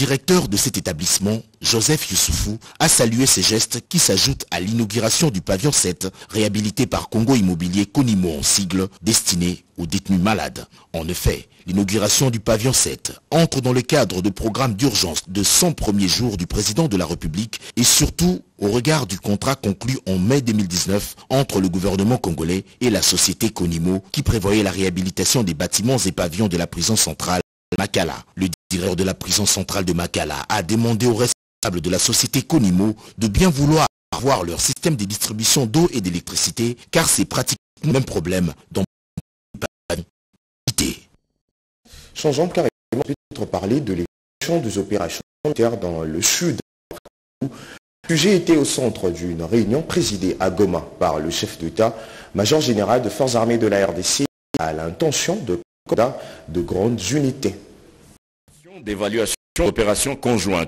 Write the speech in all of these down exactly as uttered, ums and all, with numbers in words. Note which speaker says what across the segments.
Speaker 1: directeur de cet établissement, Joseph Youssoufou, a salué ces gestes qui s'ajoutent à l'inauguration du pavillon sept, réhabilité par Congo Immobilier Conimo en sigle, destiné aux détenus malades. En effet, l'inauguration du pavillon sept entre dans le cadre de programmes d'urgence de cent premiers jours du président de la République et surtout au regard du contrat conclu en mai deux mille dix-neuf entre le gouvernement congolais et la société Conimo qui prévoyait la réhabilitation des bâtiments et pavillons de la prison centrale Makala. Le directeur de la prison centrale de Makala a demandé aux responsables de la société Conimo de bien vouloir avoir leur système de distribution d'eau et d'électricité car c'est pratiquement le même problème dans les pavillons.
Speaker 2: Changeons carrément, peut-être parler de l'évolution des opérations militaires dans le sud. Le sujet était au centre d'une réunion présidée à Goma par le chef d'État, major général de forces armées de la R D C, à l'intention de de grandes unités.
Speaker 3: D'évaluation d'opérations conjointes.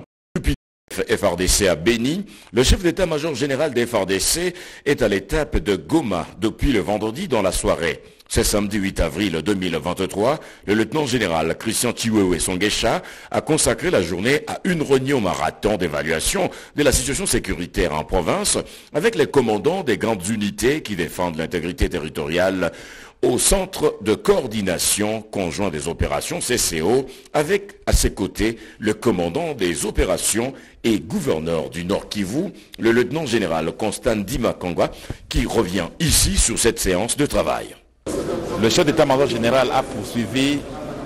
Speaker 3: F R D C à Béni, le chef d'état-major général des F R D C est à l'étape de Goma depuis le vendredi dans la soirée. Ce samedi huit avril deux mille vingt-trois, le lieutenant général Christian Chiwewe Songesha a consacré la journée à une réunion marathon d'évaluation de la situation sécuritaire en province avec les commandants des grandes unités qui défendent l'intégrité territoriale au Centre de coordination conjoint des opérations C C O, avec à ses côtés le commandant des opérations et gouverneur du Nord Kivu, le lieutenant général Constant Dimakangwa, qui revient ici sur cette séance de travail.
Speaker 4: Le chef d'état-major général a poursuivi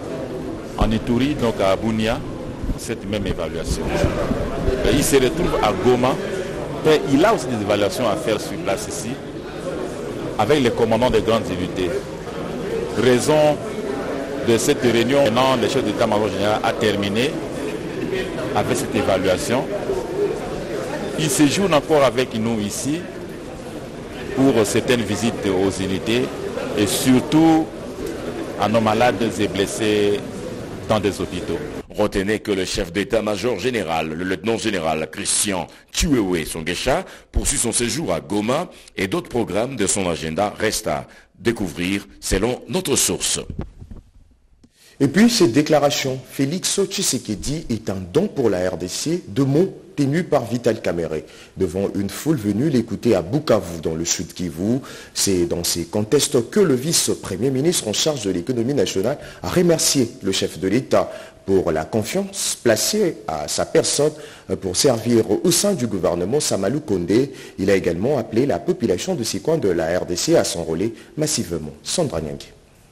Speaker 4: en Ituri, donc à Bunia, cette même évaluation. Et il se retrouve à Goma, et il a aussi des évaluations à faire sur place ici, avec les commandants des grandes unités. Raison de cette réunion, maintenant le chef d'état-major général a terminé avec cette évaluation. Il séjourne encore avec nous ici pour certaines visites aux unités et surtout à nos malades et blessés dans des hôpitaux.
Speaker 3: Retenez que le chef d'état-major général, le lieutenant général Christian Chiwewe Songesha, poursuit son séjour à Goma et d'autres programmes de son agenda restent à découvrir selon notre source.
Speaker 2: Et puis cette déclaration, Félix Tshisekedi est un don pour la R D C, deux mots tenus par Vital Kamerhe devant une foule venue l'écouter à Bukavu dans le sud Kivu. C'est dans ces contextes que le vice-premier ministre en charge de l'économie nationale a remercié le chef de l'État pour la confiance placée à sa personne pour servir au sein du gouvernement Samalou Kondé. Il a également appelé la population de ces coins de la R D C à s'enrôler massivement. Sandra Nyangé.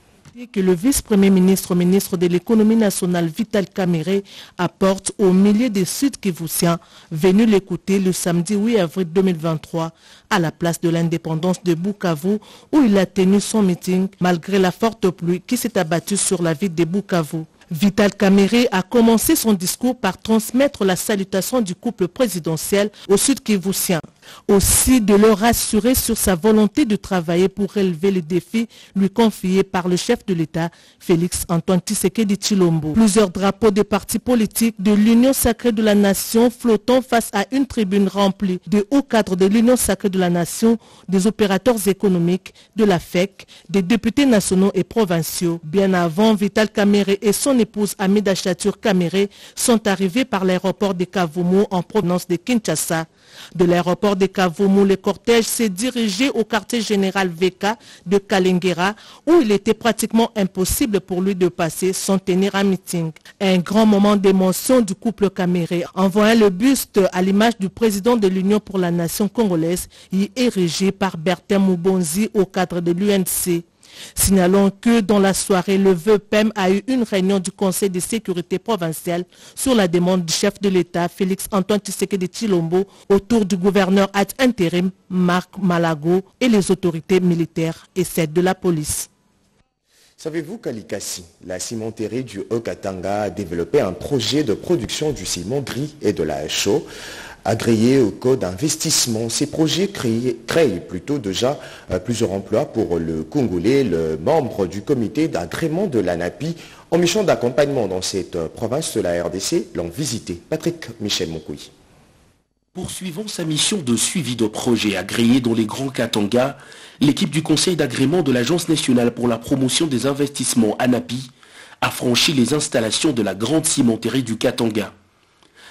Speaker 5: Que le vice-premier ministre, ministre de l'économie nationale Vital Kamerhe apporte aux milliers de Sud-Kivusiens venus l'écouter le samedi huit avril deux mille vingt-trois à la place de l'indépendance de Bukavu où il a tenu son meeting malgré la forte pluie qui s'est abattue sur la ville de Bukavu. Vital Kamerhe a commencé son discours par transmettre la salutation du couple présidentiel aux Sud-Kivusiens. Aussi de leur rassurer sur sa volonté de travailler pour relever les défis lui confiés par le chef de l'État, Félix Antoine Tshisekedi Tshilombo. Plusieurs drapeaux des partis politiques de l'Union sacrée de la Nation flottant face à une tribune remplie de hauts cadres de l'Union sacrée de la Nation, des opérateurs économiques, de la F E C, des députés nationaux et provinciaux. Bien avant, Vital Kamerhe et son épouse Amida Chatur Kamerhe sont arrivés par l'aéroport de Kavumu en provenance de Kinshasa. De l'aéroport de Kavumu, le cortège s'est dirigé au quartier général V K de Kalengera où il était pratiquement impossible pour lui de passer sans tenir un meeting. Un grand moment d'émotion du couple Kamerhe en voyant le buste à l'image du président de l'Union pour la nation congolaise y érigé par Bertin Moubonzi au cadre de l'U N C. Signalons que dans la soirée, le V P E M a eu une réunion du Conseil de sécurité provincial sur la demande du chef de l'État, Félix Antoine Tshisekedi Tshilombo, autour du gouverneur ad intérim, Marc Malago, et les autorités militaires et celles de la police.
Speaker 2: Savez-vous qu'à Likasi, la cimenterie du Haut-Katanga a développé un projet de production du ciment gris et de la chaux agréé au code d'investissement. Ces projets créent, créent plutôt déjà euh, plusieurs emplois pour le Congolais, le membre du comité d'agrément de l'ANAPI en mission d'accompagnement dans cette euh, province de la R D C l'ont visité. Patrick Michel Mokoui.
Speaker 6: Poursuivant sa mission de suivi de projets agréés dans les Grands Katanga, l'équipe du Conseil d'agrément de l'Agence nationale pour la promotion des investissements ANAPI a franchi les installations de la grande cimenterie du Katanga.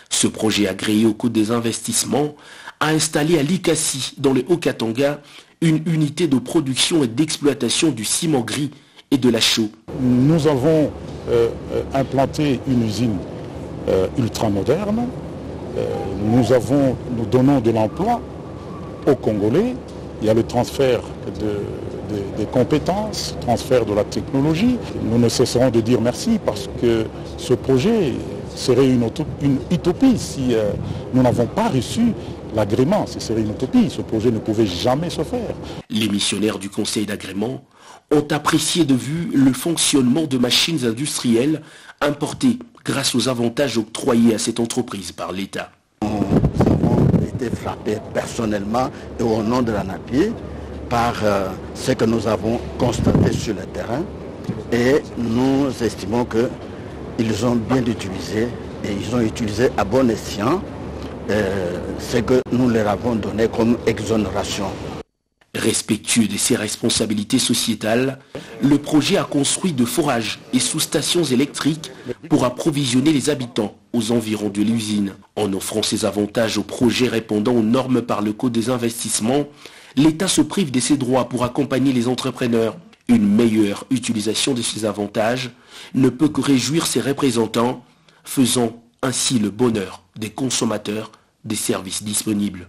Speaker 6: Ce projet agréé au coût des investissements a installé à Likasi, dans le Haut-Katanga, une unité de production et d'exploitation du ciment gris et de la chaux.
Speaker 7: Nous avons euh, implanté une usine euh, ultra-moderne. Euh, nous, avons, nous donnons de l'emploi aux Congolais. Il y a le transfert de, de, des compétences, transfert de la technologie. Nous ne cesserons de dire merci parce que ce projet serait une, une utopie si euh, nous n'avons pas reçu l'agrément. Ce serait une utopie. Ce projet ne pouvait jamais se faire.
Speaker 6: Les missionnaires du conseil d'agrément ont apprécié de vue le fonctionnement de machines industrielles importées grâce aux avantages octroyés à cette entreprise par l'État.
Speaker 8: Nous avons été frappés personnellement et au nom de l'ANAPIE par euh, ce que nous avons constaté sur le terrain et nous estimons qu'ils ont bien utilisé et ils ont utilisé à bon escient euh, ce que nous leur avons donné comme exonération.
Speaker 6: Respectueux de ses responsabilités sociétales, le projet a construit de forages et sous-stations électriques pour approvisionner les habitants aux environs de l'usine. En offrant ces avantages aux projets répondant aux normes par le Code des investissements, l'État se prive de ses droits pour accompagner les entrepreneurs. Une meilleure utilisation de ces avantages ne peut que réjouir ses représentants, faisant ainsi le bonheur des consommateurs des services disponibles.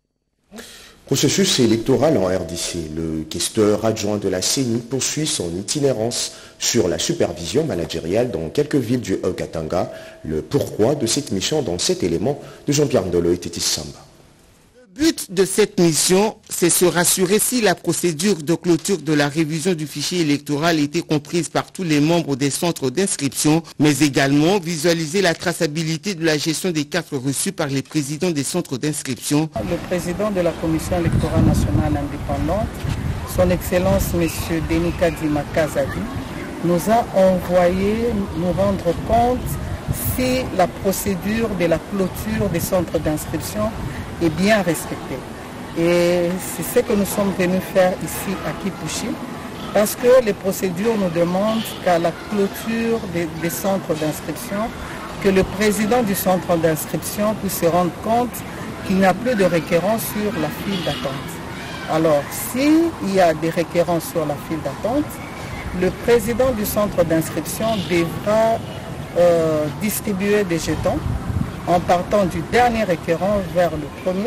Speaker 2: Processus électoral en R D C. Le questeur adjoint de la C E N I poursuit son itinérance sur la supervision managériale dans quelques villes du Haut-Katanga. Le pourquoi de cette mission dans cet élément de Jean-Pierre Ndolo et Tétis Samba.
Speaker 9: Le but de cette mission, c'est se rassurer si la procédure de clôture de la révision du fichier électoral était comprise par tous les membres des centres d'inscription, mais également visualiser la traçabilité de la gestion des cartes reçues par les présidents des centres d'inscription.
Speaker 10: Le président de la Commission électorale nationale indépendante, son Excellence M. Denis Kadima Kazadi, nous a envoyé nous rendre compte si la procédure de la clôture des centres d'inscription est bien respectée. Et c'est ce que nous sommes venus faire ici à Kipushi, parce que les procédures nous demandent qu'à la clôture des, des centres d'inscription, que le président du centre d'inscription puisse se rendre compte qu'il n'y a plus de requérants sur la file d'attente. Alors, s'il y a des requérants sur la file d'attente, le président du centre d'inscription devra euh, distribuer des jetons en partant du dernier requérant vers le premier,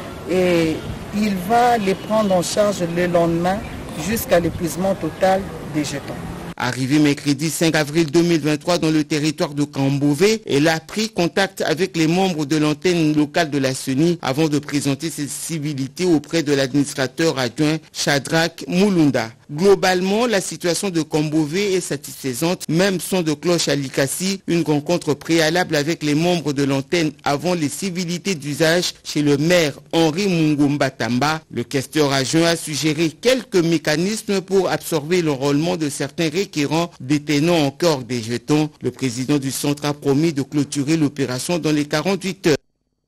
Speaker 10: et il va les prendre en charge le lendemain jusqu'à l'épuisement total des jetons.
Speaker 9: Arrivé mercredi cinq avril deux mille vingt-trois dans le territoire de Kambové, elle a pris contact avec les membres de l'antenne locale de la C E N I avant de présenter ses civilités auprès de l'administrateur adjoint Shadrach Mulunda. Globalement, la situation de Kambové est satisfaisante, même son de cloche à Likasi, une rencontre préalable avec les membres de l'antenne avant les civilités d'usage chez le maire Henri Mungumba Tamba. Le questeur adjoint a suggéré quelques mécanismes pour absorber l'enrôlement de certains requérants détenant encore des jetons. Le président du centre a promis de clôturer l'opération dans les quarante-huit heures.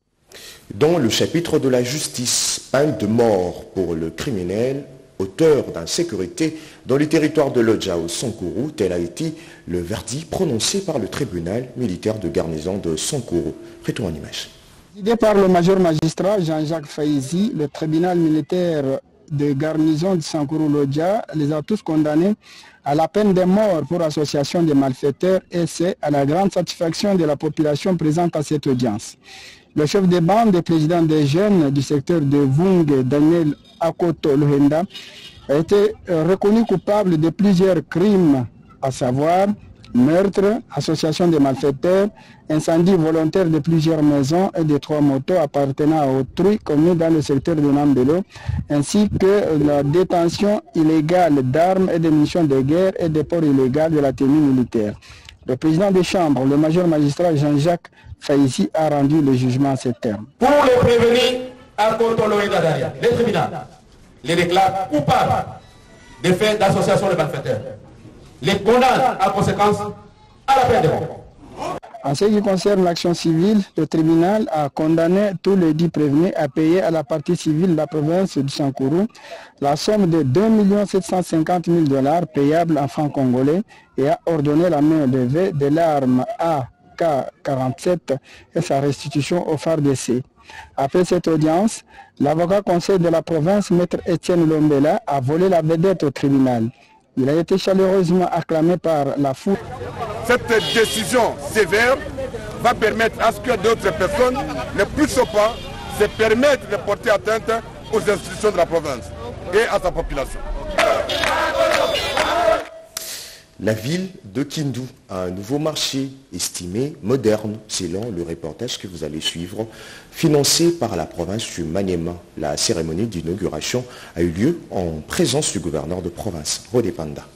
Speaker 2: Dans le chapitre de la justice, peine de mort pour le criminel auteur d'insécurité dans le territoire de Lodja au Sankuru, tel a été le verdict prononcé par le tribunal militaire de garnison de Sankuru. Retour en image.
Speaker 11: Décidé par le major magistrat Jean-Jacques Faizi, le tribunal militaire de garnison de Sankuru Lodja les a tous condamnés à la peine de mort pour association de malfaiteurs, et c'est à la grande satisfaction de la population présente à cette audience. Le chef de bande et président des jeunes du secteur de Vung, Daniel Akoto Lohenda, a été reconnu coupable de plusieurs crimes, à savoir meurtre, association de malfaiteurs, incendie volontaire de plusieurs maisons et de trois motos appartenant à autrui commis dans le secteur de Nambelo, ainsi que la détention illégale d'armes et de munitions de guerre et déport illégal de la tenue militaire. Le président des chambres, le major magistrat Jean-Jacques Faizi, a rendu le jugement à ce terme.
Speaker 12: Pour les prévenir, le tribunal les déclare coupables des faits d'association de malfaiteurs. Les condamne en conséquence à la peine de mort.
Speaker 11: En ce qui concerne l'action civile, le tribunal a condamné tous les dix prévenus à payer à la partie civile de la province du Sankuru la somme de deux millions sept cent cinquante mille dollars payables en francs congolais et a ordonné la main levée de l'arme à K quarante-sept et sa restitution au F A R D C. Après cette audience, l'avocat conseil de la province, maître Étienne Lombela, a volé la vedette au tribunal. Il a été chaleureusement acclamé par la foule.
Speaker 13: Cette décision sévère va permettre à ce que d'autres personnes ne puissent pas se permettre de porter atteinte aux institutions de la province et à sa population.
Speaker 2: La ville de Kindu a un nouveau marché estimé moderne, selon le reportage que vous allez suivre, financé par la province du Maniema. La cérémonie d'inauguration a eu lieu en présence du gouverneur de province, Rodé Panda.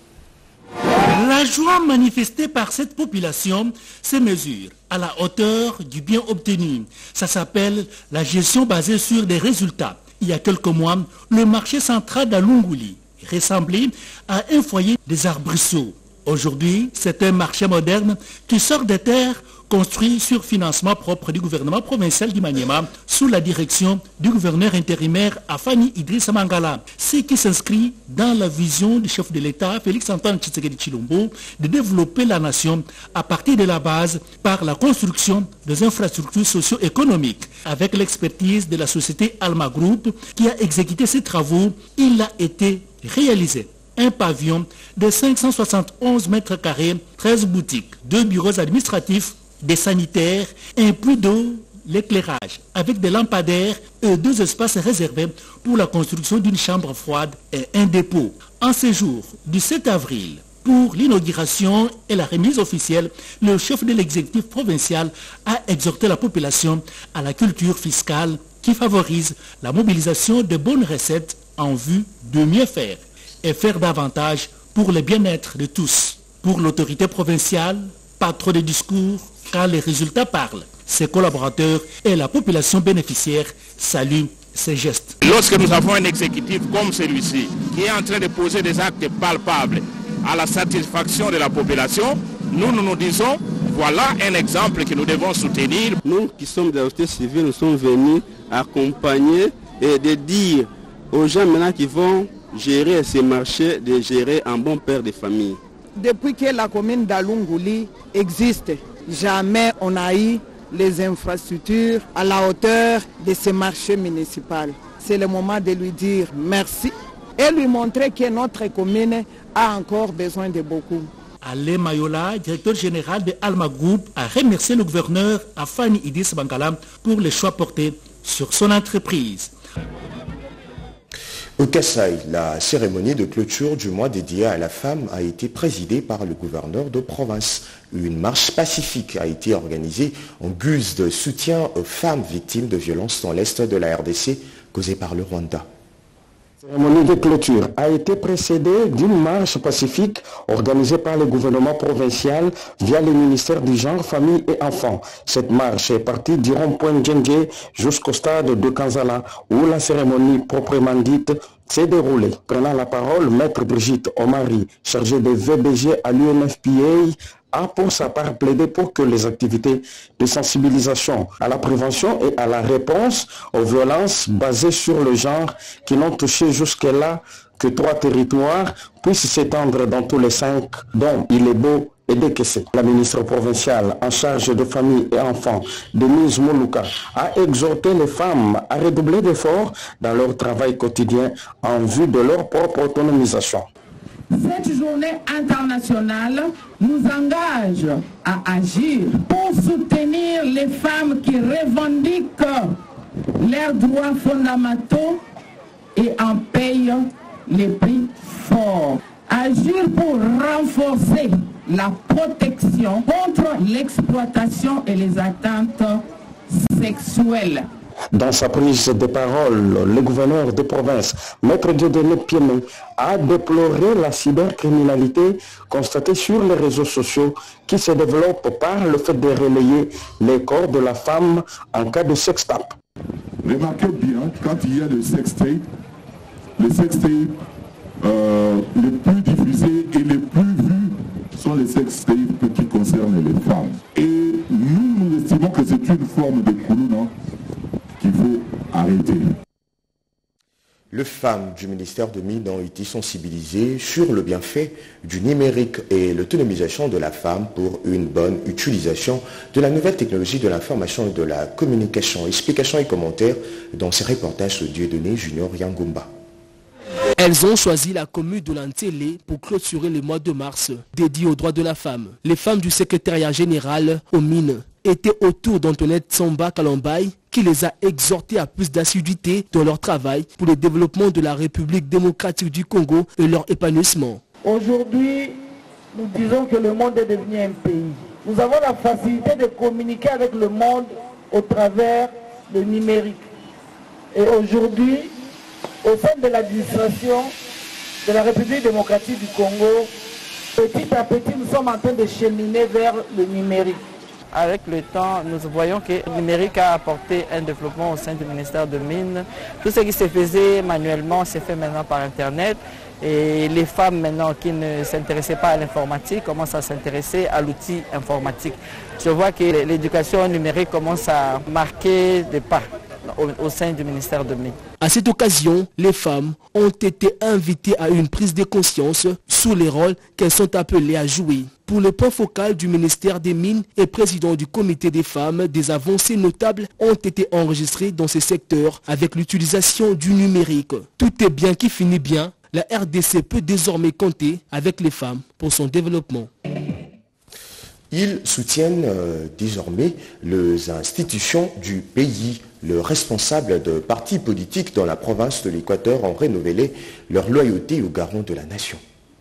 Speaker 14: La joie manifestée par cette population se mesure à la hauteur du bien obtenu. Ça s'appelle la gestion basée sur des résultats. Il y a quelques mois, le marché central d'Alunguli ressemblait à un foyer des arbrisseaux. Aujourd'hui, c'est un marché moderne qui sort des terres construit sur financement propre du gouvernement provincial du Maniema sous la direction du gouverneur intérimaire Afani Idrissa Mangala. Ce qui s'inscrit dans la vision du chef de l'État, Félix-Antoine Tshisekedi Tshilombo, de développer la nation à partir de la base par la construction des infrastructures socio-économiques. Avec l'expertise de la société Alma Group qui a exécuté ces travaux, il a été réalisé un pavillon de cinq cent soixante et onze mètres carrés, treize boutiques, deux bureaux administratifs, des sanitaires, un puits d'eau, l'éclairage, avec des lampadaires et deux espaces réservés pour la construction d'une chambre froide et un dépôt. En ce jour du sept avril, pour l'inauguration et la remise officielle, le chef de l'exécutif provincial a exhorté la population à la culture fiscale qui favorise la mobilisation de bonnes recettes en vue de mieux faire et faire davantage pour le bien-être de tous. Pour l'autorité provinciale, pas trop de discours, car les résultats parlent. Ses collaborateurs et la population bénéficiaire saluent ces gestes.
Speaker 15: Lorsque nous avons un exécutif comme celui-ci, qui est en train de poser des actes palpables à la satisfaction de la population, nous nous, nous disons, voilà un exemple que nous devons soutenir.
Speaker 16: Nous qui sommes de la société civile, nous sommes venus accompagner et de dire aux gens maintenant qui vont gérer ces marchés, de gérer un bon père de famille.
Speaker 10: Depuis que la commune d'Alunguli existe, jamais on a eu les infrastructures à la hauteur de ce marché municipal. C'est le moment de lui dire merci et lui montrer que notre commune a encore besoin de beaucoup.
Speaker 14: Alain Mayola, directeur général de Alma Group, a remercié le gouverneur Afani Idrissa Mangala pour les choix portés sur son entreprise.
Speaker 2: Au Kasaï, la cérémonie de clôture du mois dédié à la femme a été présidée par le gouverneur de province. Une marche pacifique a été organisée en guise de soutien aux femmes victimes de violences dans l'est de la R D C causée par le Rwanda.
Speaker 17: La cérémonie de clôture a été précédée d'une marche pacifique organisée par le gouvernement provincial via le ministère du Genre, Famille et Enfants. Cette marche est partie du rond-point Djenge jusqu'au stade de Kanzala où la cérémonie proprement dite s'est déroulée. Prenant la parole, maître Brigitte Omari, chargée des V B G à l'U N F P A, a pour sa part plaidé pour que les activités de sensibilisation à la prévention et à la réponse aux violences basées sur le genre qui n'ont touché jusque-là que trois territoires puissent s'étendre dans tous les cinq, dont il est beau et décaissé. La ministre provinciale en charge de famille et enfants, Denise Moluka, a exhorté les femmes à redoubler d'efforts dans leur travail quotidien en vue de leur propre autonomisation.
Speaker 18: Cette journée internationale nous engage à agir pour soutenir les femmes qui revendiquent leurs droits fondamentaux et en payent les prix forts. Agir pour renforcer la protection contre l'exploitation et les atteintes sexuelles.
Speaker 17: Dans sa prise de parole, le gouverneur de province, Maître Dieudonné Piémé, a déploré la cybercriminalité constatée sur les réseaux sociaux qui se développe par le fait de relayer les corps de la femme en cas de sextape.
Speaker 19: Remarquez bien, quand il y a le sextape, les sextapes euh, les plus diffusés et les plus vus sont les sextapes qui concernent les femmes. Et nous, nous estimons que c'est une forme de koulouna qu'il faut arrêter.
Speaker 2: Les femmes du ministère de Mines ont été sensibilisées sur le bienfait du numérique et l'autonomisation de la femme pour une bonne utilisation de la nouvelle technologie de l'information et de la communication. Explications et commentaires dans ces reportages de Dieudonné Junior Yangumba.
Speaker 20: Elles ont choisi la commune de Lantélé pour clôturer le mois de mars dédié aux droits de la femme. Les femmes du secrétariat général aux mines étaient autour d'Antoinette Samba Kalambay qui les a exhortés à plus d'assiduité dans leur travail pour le développement de la République démocratique du Congo et leur épanouissement.
Speaker 21: Aujourd'hui, nous disons que le monde est devenu un pays. Nous avons la facilité de communiquer avec le monde au travers du numérique. Et aujourd'hui, au sein de l'administration de la République démocratique du Congo, petit à petit, nous sommes en train de cheminer vers le numérique.
Speaker 22: Avec le temps, nous voyons que le numérique a apporté un développement au sein du ministère de Mines. Tout ce qui se faisait manuellement se fait maintenant par Internet. Et les femmes maintenant qui ne s'intéressaient pas à l'informatique commencent à s'intéresser à l'outil informatique. Je vois que l'éducation numérique commence à marquer des pas au, au sein du ministère de Mines.
Speaker 20: À cette occasion, les femmes ont été invitées à une prise de conscience sur les rôles qu'elles sont appelées à jouer. Pour le point focal du ministère des Mines et président du comité des femmes, des avancées notables ont été enregistrées dans ces secteurs avec l'utilisation du numérique. Tout est bien qui finit bien. La R D C peut désormais compter avec les femmes pour son développement.
Speaker 2: Ils soutiennent euh, désormais les institutions du pays. Le responsable de partis politiques dans la province de l'Équateur ont renouvelé leur loyauté aux garants de la nation.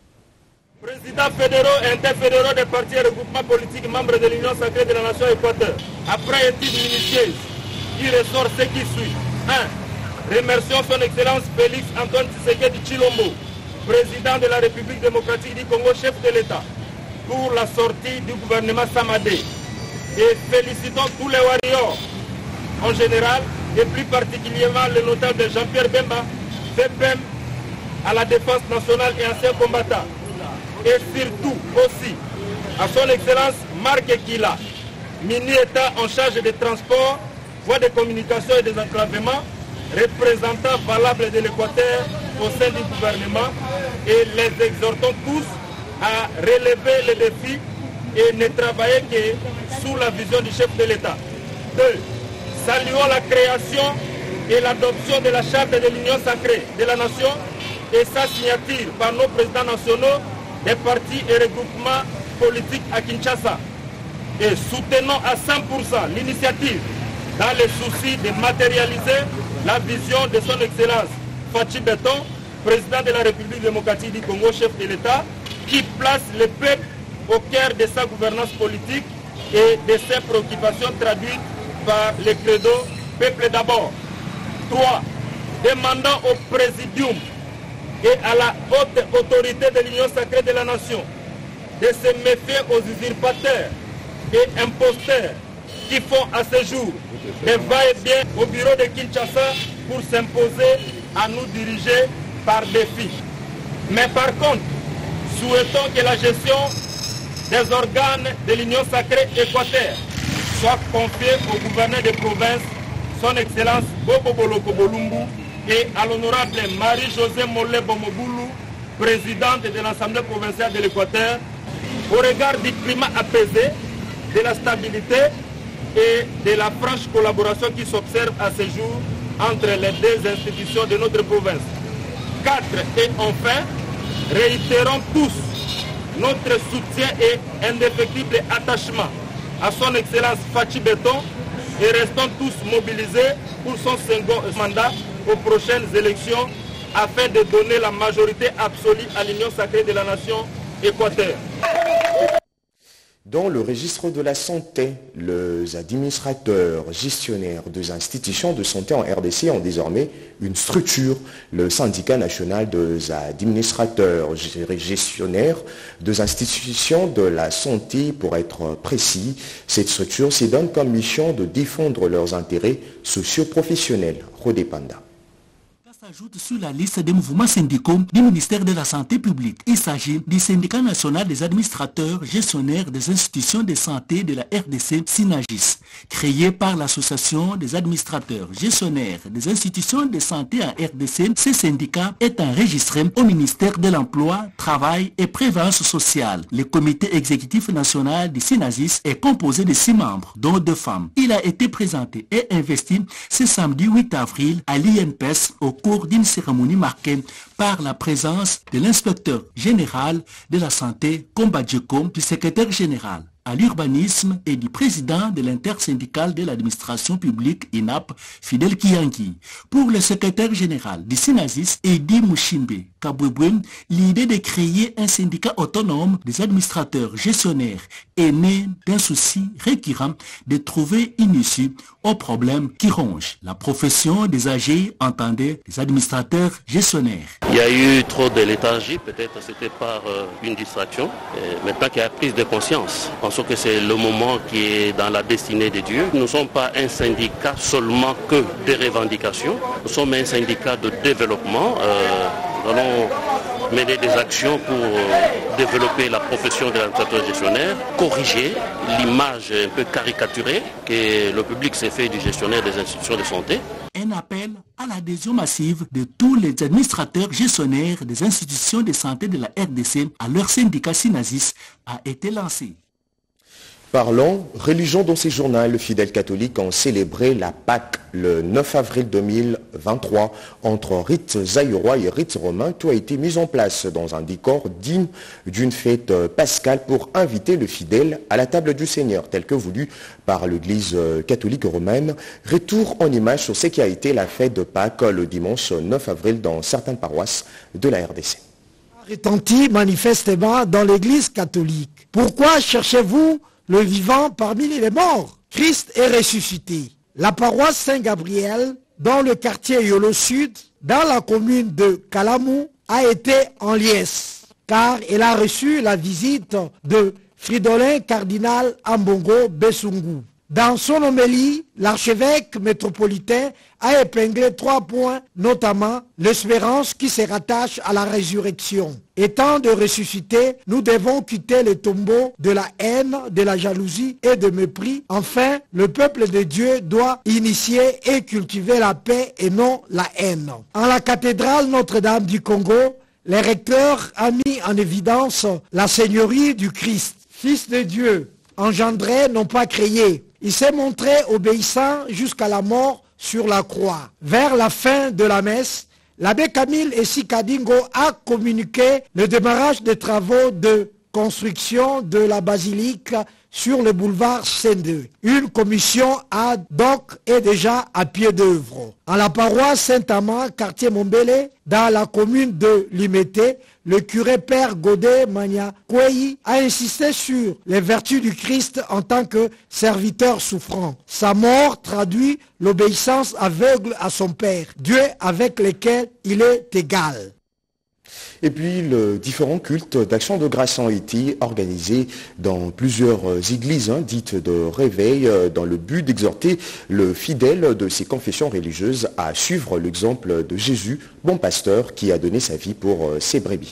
Speaker 23: Présidents fédéraux et interfédéraux des partis et regroupements politiques membres de l'Union sacrée de la nation Équateur. Après une étude minutieuse, il ressort ce qui suit. un. Remercions son Excellence Félix Antoine Tshisekedi Tshilombo, président de la République démocratique du Congo, chef de l'État, pour la sortie du gouvernement Samadé. Et félicitons tous les warriors en général, et plus particulièrement le notable de Jean-Pierre Bemba, V P M à la défense nationale et ancien combattant. Et surtout aussi à son Excellence Marc Ekila, mini-État en charge des transports, voies de communication et des enclavements, représentant valable de l'Équateur au sein du gouvernement, et les exhortons tous à relever les défis et ne travailler que sous la vision du chef de l'État. deux. Saluons la création et l'adoption de la charte de l'Union sacrée de la nation et sa signature par nos présidents nationaux des partis et regroupements politiques à Kinshasa. Et soutenons à cent pour cent l'initiative dans le souci de matérialiser la vision de son Excellence Fachi Beton, président de la République démocratique du Congo, chef de l'État, qui place le peuple au cœur de sa gouvernance politique et de ses préoccupations traduites par le credo « Peuple d'abord ». trois. Demandant au Présidium et à la haute autorité de l'Union sacrée de la nation de se méfier aux usurpateurs et imposteurs qui font à ce jour des va-et-vient au bureau de Kinshasa pour s'imposer à nous diriger par défi. Mais par contre, souhaitons que la gestion des organes de l'Union sacrée Équateur soit confiée au gouverneur de province, son Excellence Bobo Boloko Bolumbu, et à l'honorable Marie-Josée Mollet Bomobulu, présidente de l'Assemblée provinciale de l'Équateur, au regard du climat apaisé, de la stabilité et de la franche collaboration qui s'observe à ce jour entre les deux institutions de notre province. quatre. Et enfin, réitérons tous notre soutien et indéfectible attachement à son Excellence Fachi Beton et restons tous mobilisés pour son second mandat aux prochaines élections afin de donner la majorité absolue à l'Union sacrée de la nation Équateur.
Speaker 2: Dans le registre de la santé, les administrateurs gestionnaires des institutions de santé en R D C ont désormais une structure, le syndicat national des administrateurs gestionnaires des institutions de la santé pour être précis. Cette structure se donne comme mission de défendre leurs intérêts socio-professionnels. Rodé Panda.
Speaker 14: s'ajoute sur la liste des mouvements syndicaux du ministère de la Santé publique. Il s'agit du syndicat national des administrateurs gestionnaires des institutions de santé de la R D C, SYNAGIS, créé par l'association des administrateurs gestionnaires des institutions de santé en R D C. Ce syndicat est enregistré au ministère de l'Emploi, Travail et Prévoyance sociale. Le comité exécutif national du SYNAGIS est composé de six membres, dont deux femmes. Il a été présenté et investi ce samedi huit avril à l'I N P E S au cours d'une cérémonie marquée par la présence de l'inspecteur général de la santé, Komba Djeko, du secrétaire général à l'urbanisme et du président de l'intersyndicale de l'administration publique I N A P, Fidel Kiyangi. Pour le secrétaire général du SYNAGIS, Edi Mouchimbe Kabwebwem, l'idée de créer un syndicat autonome des administrateurs gestionnaires est née d'un souci récurrent de trouver une issue aux problèmes qui rongent la profession des A G I, entendait les administrateurs gestionnaires.
Speaker 1: Il y a eu trop de léthargie, peut-être c'était par euh, une distraction. Et maintenant qu'il y a prise de conscience, pensons que c'est le moment qui est dans la destinée de Dieu. Nous ne sommes pas un syndicat seulement que de revendications, nous sommes un syndicat de développement. Euh, nous allons mener des actions pour euh, développer la profession de l'administrateur gestionnaire, corriger l'image un peu caricaturée que le public s'est fait du gestionnaire des institutions de santé.
Speaker 14: Un appel à l'adhésion massive de tous les administrateurs gestionnaires des institutions de santé de la R D C à leur syndicat SYNAGIS a été lancé.
Speaker 2: Parlant religion dans ces journaux, les fidèles catholiques ont célébré la Pâque le neuf avril deux mille vingt-trois. Entre rites zaïrois et rites romains, tout a été mis en place dans un décor digne d'une fête pascale pour inviter le fidèle à la table du Seigneur, tel que voulu par l'Église catholique romaine. Retour en image sur ce qui a été la fête de Pâques le dimanche neuf avril dans certaines paroisses de la R D C.
Speaker 3: Retentit manifestement dans l'Église catholique. Pourquoi cherchez-vous le vivant parmi les morts? Christ est ressuscité. La paroisse Saint-Gabriel, dans le quartier Yolo Sud, dans la commune de Kalamou, a été en liesse, car elle a reçu la visite de Fridolin cardinal Ambongo Bessungu. Dans son homélie, l'archevêque métropolitain a épinglé trois points, notamment l'espérance qui se rattache à la résurrection. Étant de ressusciter, nous devons quitter les tombeaux de la haine, de la jalousie et de mépris. Enfin, le peuple de Dieu doit initier et cultiver la paix et non la haine. En la cathédrale Notre-Dame du Congo, le recteur a mis en évidence la seigneurie du Christ, Fils de Dieu, engendré non pas créé. Il s'est montré obéissant jusqu'à la mort sur la croix. Vers la fin de la messe, l'abbé Camille Essikadingo a communiqué le démarrage des travaux de construction de la basilique sur le boulevard Saint-Deux. Une commission ad hoc est déjà à pied d'œuvre. À la paroisse Saint-Amand, quartier Mombele, dans la commune de Limete, le curé Père Godet Mania Kwei a insisté sur les vertus du Christ en tant que serviteur souffrant. Sa mort traduit l'obéissance aveugle à son Père, Dieu avec lequel il est égal.
Speaker 2: Et puis, les différents cultes d'action de grâce ont été organisés dans plusieurs églises hein, dites de réveil dans le but d'exhorter le fidèle de ces confessions religieuses à suivre l'exemple de Jésus, bon pasteur, qui a donné sa vie pour ses brebis.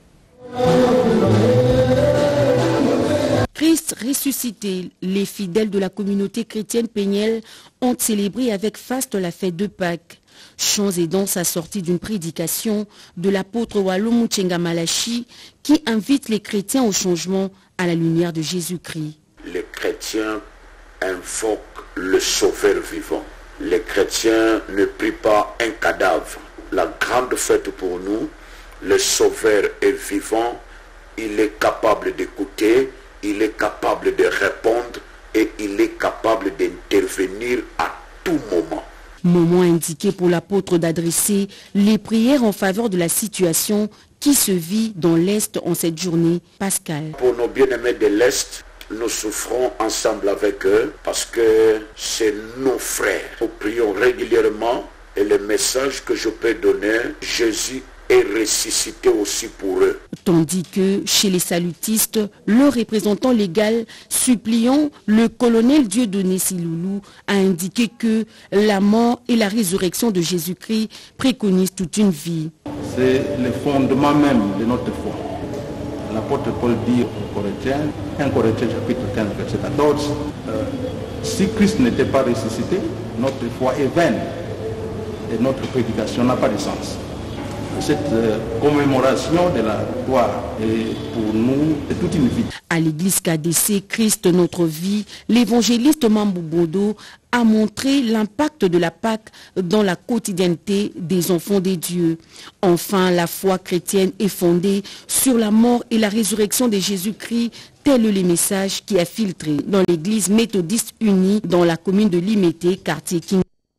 Speaker 4: Christ ressuscité, les fidèles de la communauté chrétienne Péniel ont célébré avec faste la fête de Pâques. Chants et danses assortis d'une prédication de l'apôtre Walou Mouchenga Malachi qui invite les chrétiens au changement à la lumière de Jésus-Christ.
Speaker 24: Les chrétiens invoquent le Sauveur vivant. Les chrétiens ne prient pas un cadavre. La grande fête pour nous, le Sauveur est vivant, il est capable d'écouter, il est capable de répondre et il est capable d'intervenir à tout moment.
Speaker 4: Moment indiqué pour l'apôtre d'adresser les prières en faveur de la situation qui se vit dans l'Est en cette journée pascale.
Speaker 24: Pour nos bien-aimés de l'Est, nous souffrons ensemble avec eux parce que c'est nos frères. Nous prions régulièrement et le message que je peux donner, Jésus est ressuscité aussi pour eux.
Speaker 4: Tandis que chez les salutistes, le représentant légal suppliant le colonel Dieudonné Siloulou a indiqué que la mort et la résurrection de Jésus-Christ préconisent toute une vie.
Speaker 5: C'est le fondement même de notre foi. L'apôtre Paul dit aux Corinthiens, un Corinthiens chapitre quinze, verset quatorze, euh, si Christ n'était pas ressuscité, notre foi est vaine et notre prédication n'a pas de sens. Cette euh, commémoration de la gloire est pour nous de toute une vie.
Speaker 4: À l'église K D C Christ notre vie, l'évangéliste Mambou Bodo a montré l'impact de la Pâque dans la quotidienneté des enfants des dieux. Enfin, la foi chrétienne est fondée sur la mort et la résurrection de Jésus-Christ, tel est le message qui a filtré dans l'église méthodiste unie dans la commune de Limété, quartier King.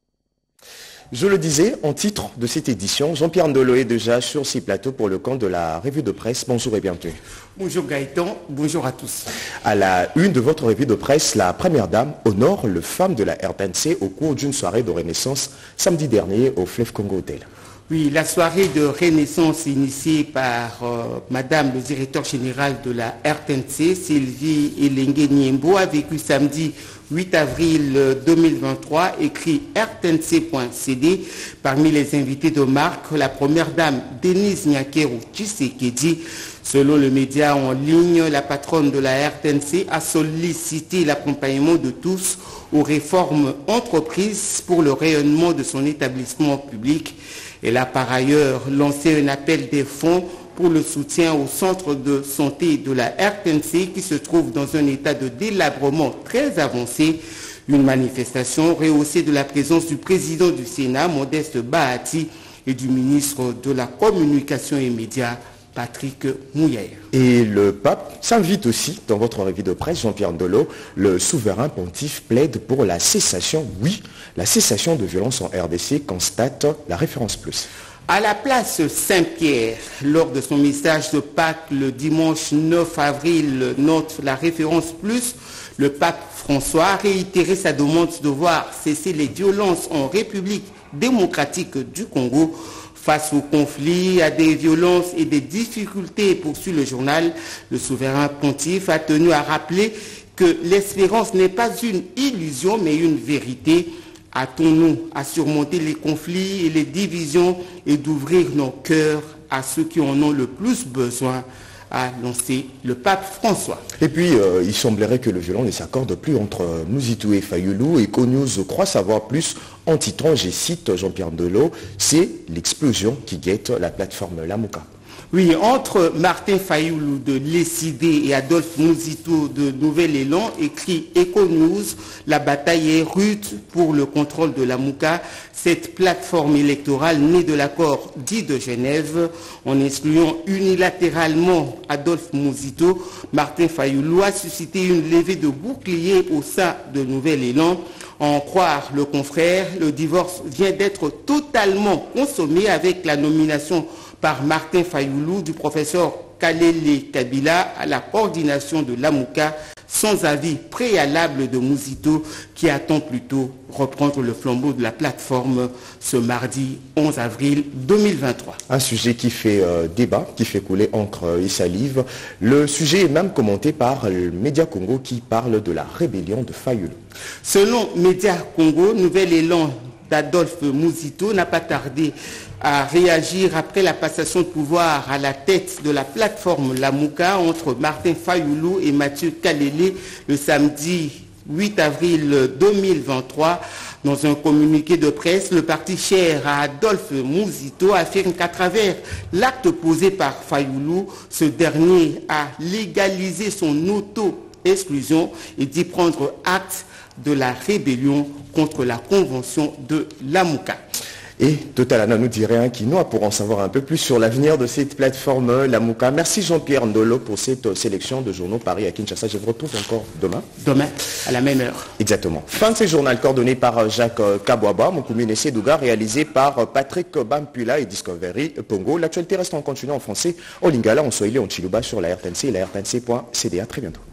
Speaker 2: Je le disais, en titre de cette édition, Jean-Pierre Ndolo est déjà sur ces plateaux pour le compte de la revue de presse. Bonjour et bienvenue.
Speaker 9: Bonjour Gaëtan, bonjour à tous.
Speaker 2: À la une de votre revue de presse, la première dame honore le femme de la R T N C au cours d'une soirée de renaissance samedi dernier au Fleuve Congo Hotel.
Speaker 9: Oui, la soirée de renaissance initiée par euh, Madame le directeur général de la R T N C, Sylvie Elengue Niembo, a vécu samedi huit avril deux mille vingt-trois, écrit R T N C point C D. Parmi les invités de marque, la première dame Denise Nyakeru Tshisekedi. Selon le média en ligne, la patronne de la R T N C a sollicité l'accompagnement de tous aux réformes entreprises pour le rayonnement de son établissement public. Elle a par ailleurs lancé un appel des fonds pour le soutien au centre de santé de la R T N C qui se trouve dans un état de délabrement très avancé. Une manifestation rehaussée de la présence du président du Sénat, Modeste Bahati, et du ministre de la Communication et Médias, Patrick Mouyer.
Speaker 2: Et le pape s'invite aussi dans votre revue de presse, Jean-Pierre Ndolo. Le souverain pontife plaide pour la cessation, oui, la cessation de violence en R D C, constate la référence plus.
Speaker 9: À la place Saint-Pierre, lors de son message de Pâques le dimanche neuf avril, note la référence plus, le pape François a réitéré sa demande de voir cesser les violences en République démocratique du Congo. Face au conflit, à des violences et des difficultés, poursuit le journal, le souverain pontife a tenu à rappeler que l'espérance n'est pas une illusion mais une vérité. Attends-nous à surmonter les conflits et les divisions et d'ouvrir nos cœurs à ceux qui en ont le plus besoin, a lancé le pape François.
Speaker 2: Et puis, euh, il semblerait que le violon ne s'accorde plus entre Muzitu et Fayulu. Et CoNews croit savoir plus en titrant, je cite Jean-Pierre Ndolo, c'est l'explosion qui guette la plateforme Lamuka.
Speaker 9: Oui, entre Martin Fayulu de Lécidé et Adolphe Muzitu de Nouvel Élan, écrit EcoNews, la bataille est rude pour le contrôle de la Mouka, cette plateforme électorale née de l'accord dit de Genève. En excluant unilatéralement Adolphe Muzitu, Martin Fayulu a suscité une levée de boucliers au sein de Nouvel Élan. En croire le confrère, le divorce vient d'être totalement consommé avec la nomination par Martin Fayulu du professeur Kalele Kabila à la coordination de l'Amouka sans avis préalable de Muzitu qui attend plutôt reprendre le flambeau de la plateforme ce mardi onze avril deux mille vingt-trois.
Speaker 2: Un sujet qui fait euh, débat, qui fait couler encre et salive. Le sujet est même commenté par le Média Congo qui parle de la rébellion de Fayulu.
Speaker 9: Selon Média Congo, nouvel élan d'Adolphe Muzitu n'a pas tardé à réagir après la passation de pouvoir à la tête de la plateforme Lamuka entre Martin Fayulu et Mathieu Kalele le samedi huit avril deux mille vingt-trois. Dans un communiqué de presse, le parti cher à Adolphe Muzitu affirme qu'à travers l'acte posé par Fayulu, ce dernier a légalisé son auto-exclusion et d'y prendre acte de la rébellion contre la convention de Lamuka.
Speaker 2: Et Totalana nous dit rien qui nous pour en savoir un peu plus sur l'avenir de cette plateforme Lamuka. Merci Jean-Pierre Ndolo pour cette sélection de journaux Paris à Kinshasa. Je vous retrouve encore demain.
Speaker 9: Demain, à la même heure.
Speaker 2: Exactement. Fin de ce journal coordonné par Jacques Kabouaba, Moukoumine Sedouga, réalisé par Patrick Bampula et Discovery Pongo. L'actualité reste en continu en français, en lingala, en swahili, en chiluba sur la R T N C et la R T N C point C D. À très bientôt.